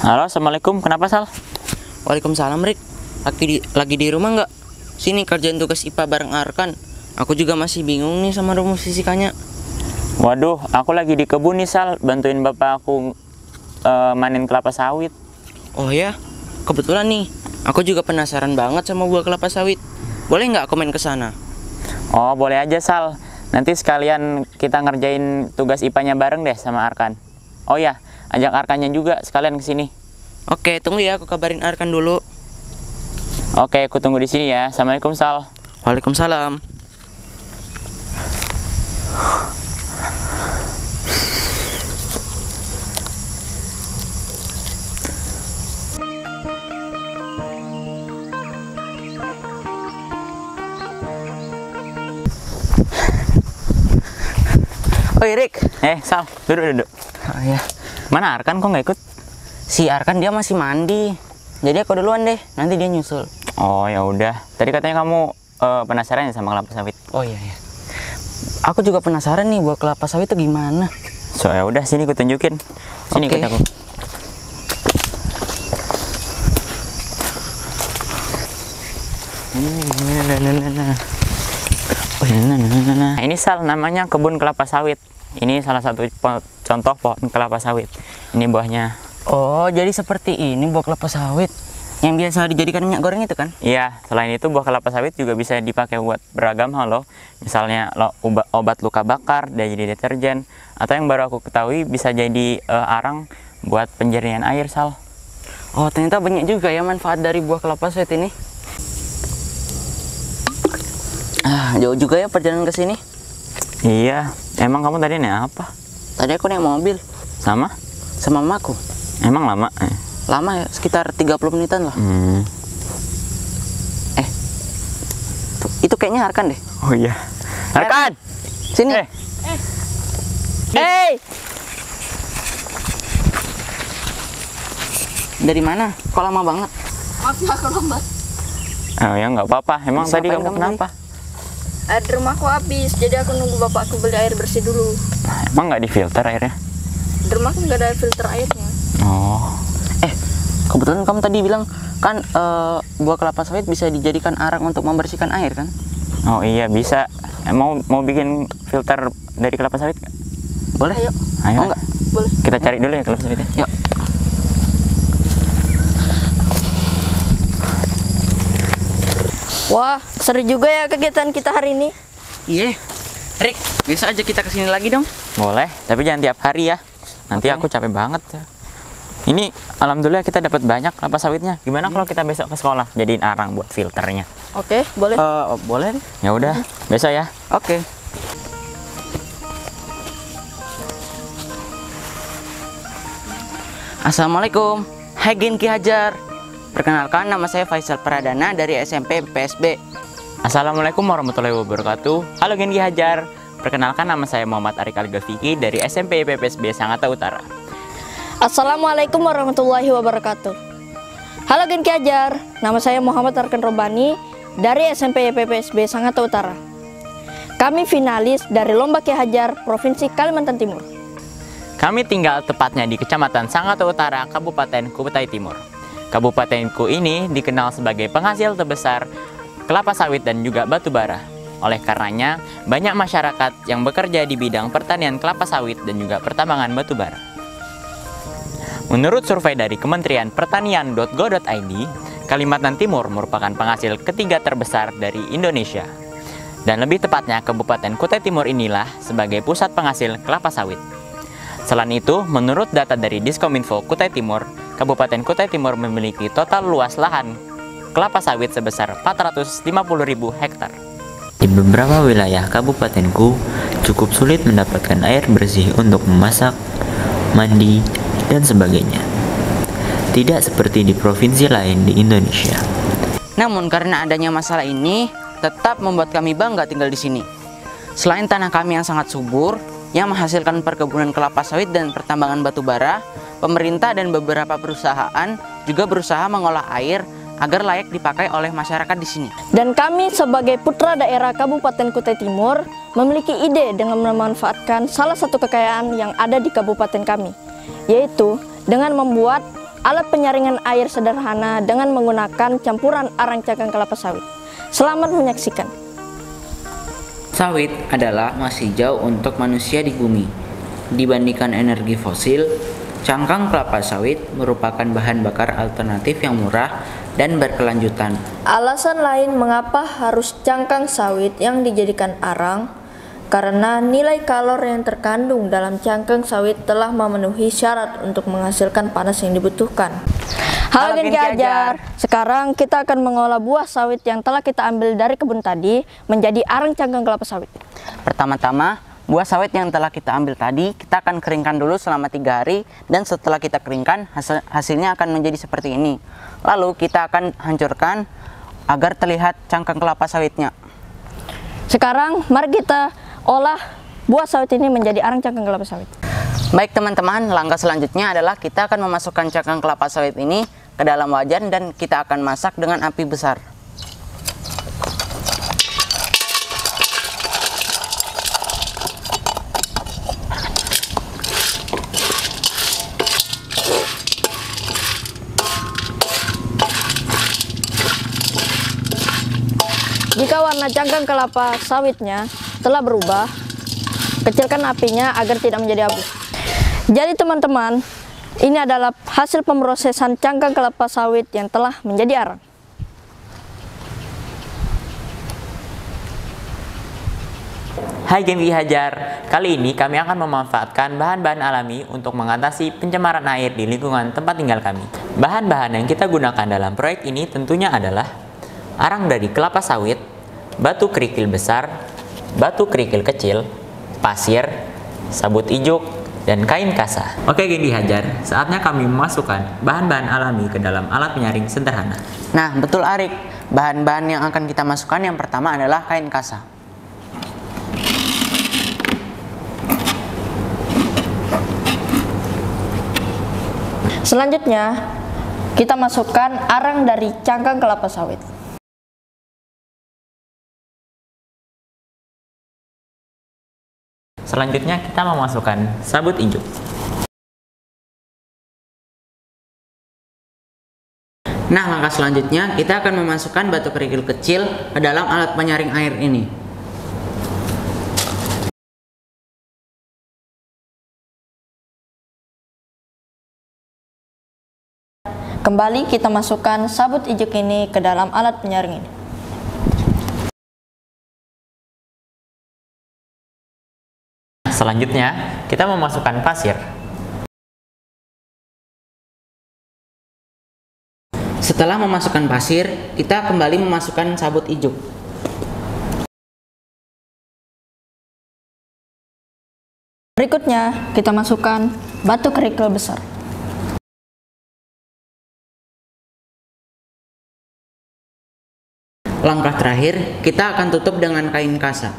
Halo, assalamualaikum. Kenapa, Sal? Waalaikumsalam, Rik. Lagi di rumah nggak? Sini kerjain tugas IPA bareng Arkan. Aku juga masih bingung nih sama rumus fisikanya. Waduh, aku lagi di kebun nih, Sal. Bantuin bapak aku manen kelapa sawit. Oh ya, kebetulan nih. Aku juga penasaran banget sama buah kelapa sawit. Boleh nggak aku main ke sana? Oh, boleh aja, Sal. Nanti sekalian kita ngerjain tugas IPA-nya bareng deh sama Arkan. Oh ya, ajak Arkannya juga sekalian ke sini. Oke, tunggu ya, aku kabarin Arkan dulu. Oke, aku tunggu di sini ya. Assalamualaikum, Sal. Waalaikumsalam. Oi, Rik. Sal, duduk. Oh ya. Mana Arkan, kok nggak ikut? Si Arkan dia masih mandi. Jadi aku duluan deh, nanti dia nyusul. Oh, ya udah. Tadi katanya kamu penasaran ya sama kelapa sawit. Oh iya ya. Aku juga penasaran nih buah kelapa sawit itu gimana. So, ya udah, sini aku tunjukin. Sini Oke. ikut aku. Nah, ini Sal, namanya kebun kelapa sawit. Ini salah satu contoh pohon kelapa sawit. Ini buahnya. Oh, jadi seperti ini buah kelapa sawit yang biasa dijadikan minyak goreng itu kan? Iya, selain itu buah kelapa sawit juga bisa dipakai buat beragam hal loh. Misalnya obat luka bakar, dan jadi deterjen, atau yang baru aku ketahui bisa jadi arang buat penjernihan air, Sal. Oh, ternyata banyak juga ya manfaat dari buah kelapa sawit ini. Jauh juga ya perjalanan ke sini. Iya, emang kamu tadi naik apa? Tadi aku naik mobil Sama mamaku. emang lama? Lama ya, sekitar 30 menitan lah. Itu kayaknya Arkan deh. Oh iya, Arkan, Sini. Hey! Dari mana? Kok lama banget? Maaf ya aku lambat. Oh ya, nggak apa-apa. Emang Siapa tadi yang kamu kamu kenapa? Air di rumahku habis, jadi aku nunggu bapakku beli air bersih dulu. Emang nggak difilter airnya? Di rumahku nggak ada filter airnya. Oh, Kebetulan kamu tadi bilang kan buah kelapa sawit bisa dijadikan arang untuk membersihkan air kan? oh iya bisa. Mau bikin filter dari kelapa sawit nggak? Boleh? Ayo. Ayo, Mau nggak? Boleh. kita cari dulu ya kelapa sawitnya. Yuk. Wah, seru juga ya kegiatan kita hari ini. Iya. Rik, bisa aja kita kesini lagi dong. Boleh, tapi jangan tiap hari ya. Nanti Oke. aku capek banget. Ini alhamdulillah kita dapat banyak kelapa sawitnya. Gimana kalau kita besok ke sekolah jadiin arang buat filternya? Oke, boleh. Boleh nih. Ya udah, besok ya. Oke. Assalamualaikum. Hai Gen Ki Hajar. Perkenalkan, nama saya Faisal Pradana dari SMP PSB. Assalamualaikum warahmatullahi wabarakatuh. Halo Genki Hajar. Perkenalkan, nama saya Muhammad Arik Al-Gafiki dari SMP PPSB Sangatta Utara. Assalamualaikum warahmatullahi wabarakatuh. Halo Gen Ki Hajar, nama saya Muhammad Arkan Robani dari SMP PPSB Sangatta Utara. Kami finalis dari Lomba Ki Hajar Provinsi Kalimantan Timur. Kami tinggal tepatnya di Kecamatan Sangatta Utara, Kabupaten Kutai Timur. Kabupatenku ini dikenal sebagai penghasil terbesar kelapa sawit dan juga batu bara. Oleh karenanya, banyak masyarakat yang bekerja di bidang pertanian kelapa sawit dan juga pertambangan batu bara. Menurut survei dari Kementerian Pertanian.go.id, Kalimantan Timur merupakan penghasil ketiga terbesar dari Indonesia. Dan lebih tepatnya, Kabupaten Kutai Timur inilah sebagai pusat penghasil kelapa sawit. Selain itu, menurut data dari Diskominfo Kutai Timur, Kabupaten Kutai Timur memiliki total luas lahan kelapa sawit sebesar 450.000 hektar. Di beberapa wilayah kabupatenku cukup sulit mendapatkan air bersih untuk memasak, mandi, dan sebagainya. Tidak seperti di provinsi lain di Indonesia. Namun karena adanya masalah ini, tetap membuat kami bangga tinggal di sini. Selain tanah kami yang sangat subur, yang menghasilkan perkebunan kelapa sawit dan pertambangan batu bara, pemerintah dan beberapa perusahaan juga berusaha mengolah air agar layak dipakai oleh masyarakat di sini. Dan kami sebagai putra daerah Kabupaten Kutai Timur memiliki ide dengan memanfaatkan salah satu kekayaan yang ada di kabupaten kami, yaitu dengan membuat alat penyaringan air sederhana dengan menggunakan campuran arang cangkang kelapa sawit. Selamat menyaksikan. Sawit adalah emas hijau untuk manusia di bumi. Dibandingkan energi fosil, cangkang kelapa sawit merupakan bahan bakar alternatif yang murah dan berkelanjutan. Alasan lain mengapa harus cangkang sawit yang dijadikan arang, karena nilai kalor yang terkandung dalam cangkang sawit telah memenuhi syarat untuk menghasilkan panas yang dibutuhkan. Halo Genki Ajar, sekarang kita akan mengolah buah sawit yang telah kita ambil dari kebun tadi menjadi arang cangkang kelapa sawit. Pertama-tama, buah sawit yang telah kita ambil tadi kita akan keringkan dulu selama 3 hari, dan setelah kita keringkan hasilnya akan menjadi seperti ini. Lalu kita akan hancurkan agar terlihat cangkang kelapa sawitnya. Sekarang mari kita olah buah sawit ini menjadi arang cangkang kelapa sawit. Baik teman-teman, langkah selanjutnya adalah kita akan memasukkan cangkang kelapa sawit ini ke dalam wajan dan kita akan masak dengan api besar. Jika warna cangkang kelapa sawitnya telah berubah, kecilkan apinya agar tidak menjadi abu. Jadi teman-teman, ini adalah hasil pemrosesan cangkang kelapa sawit yang telah menjadi arang. Hai Genki Hajar, kali ini kami akan memanfaatkan bahan-bahan alami untuk mengatasi pencemaran air di lingkungan tempat tinggal kami. Bahan-bahan yang kita gunakan dalam proyek ini tentunya adalah arang dari kelapa sawit, batu kerikil besar, batu kerikil kecil, pasir, sabut ijuk, dan kain kasa. Oke Genki Hajar, saatnya kami memasukkan bahan-bahan alami ke dalam alat penyaring sederhana. Nah, betul Arik. Bahan-bahan yang akan kita masukkan yang pertama adalah kain kasa. Selanjutnya, kita masukkan arang dari cangkang kelapa sawit. Selanjutnya kita memasukkan sabut ijuk. Nah, langkah selanjutnya kita akan memasukkan batu kerikil kecil ke dalam alat penyaring air ini. Kembali kita masukkan sabut ijuk ini ke dalam alat penyaring ini. Selanjutnya, kita memasukkan pasir. Setelah memasukkan pasir, kita kembali memasukkan sabut ijuk. Berikutnya, kita masukkan batu kerikil besar. Langkah terakhir, kita akan tutup dengan kain kasa.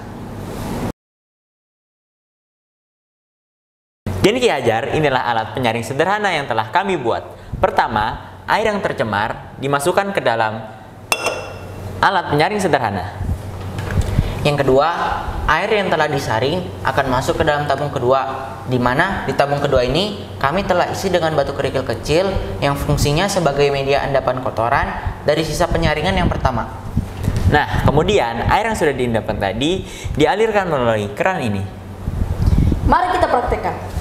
Genki Hajar, inilah alat penyaring sederhana yang telah kami buat. Pertama, air yang tercemar dimasukkan ke dalam alat penyaring sederhana. Yang kedua, air yang telah disaring akan masuk ke dalam tabung kedua, di mana di tabung kedua ini kami telah isi dengan batu kerikil kecil yang fungsinya sebagai media endapan kotoran dari sisa penyaringan yang pertama. Nah, kemudian air yang sudah diendapkan tadi dialirkan melalui keran ini. Mari kita praktekkan.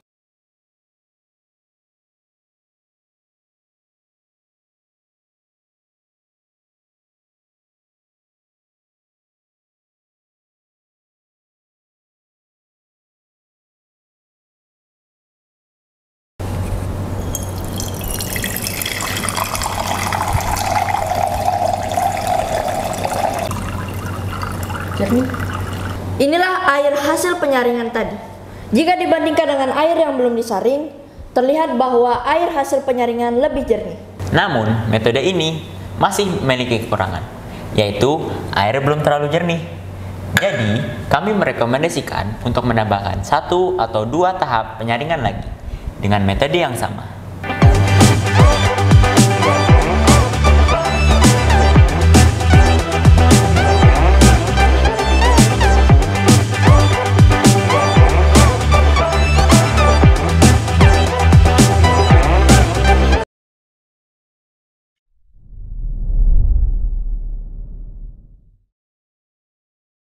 Jernih. Inilah air hasil penyaringan tadi. Jika dibandingkan dengan air yang belum disaring, terlihat bahwa air hasil penyaringan lebih jernih. Namun, metode ini masih memiliki kekurangan, yaitu air belum terlalu jernih. Jadi, kami merekomendasikan untuk menambahkan 1 atau 2 tahap penyaringan lagi dengan metode yang sama.